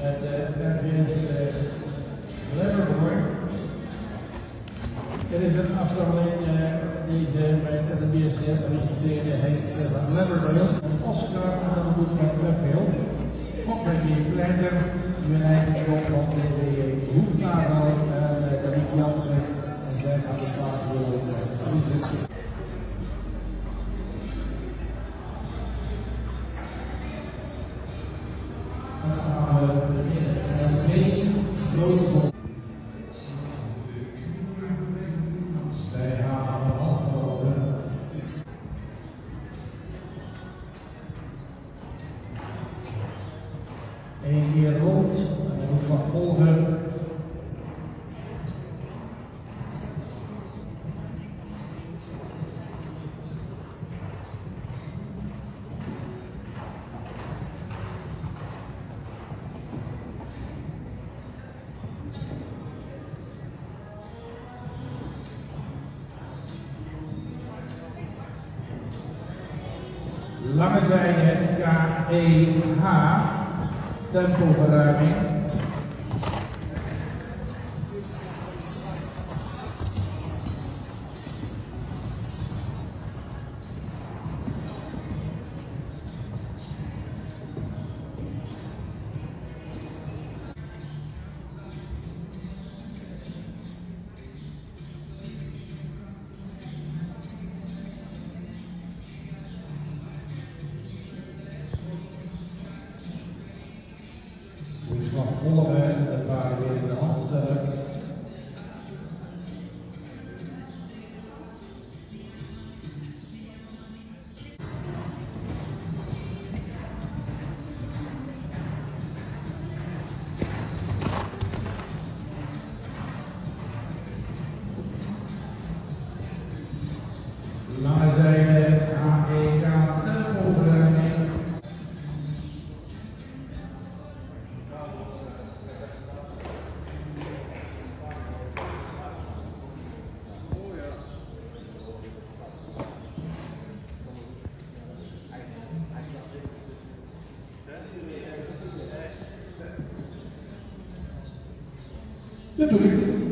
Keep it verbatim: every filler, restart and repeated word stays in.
met de R V S Leverboy. Dit is een afstammeling die ze bij de B S C geregistreerde heeft van Leverboy. Oscar en dan goed van Beveel. Opmerking Pleiter, mijn eigen schop van D W Hoefnagel en Daniek Jansen. En zij gaan de plaats door. Eén keer rond en dan moet van volgen. Lange zijde K E H, tempoverruiming. Van volgen, dat waren weer in de hand stellen. Lange zijde H E K tempoverruiming. De toelichting.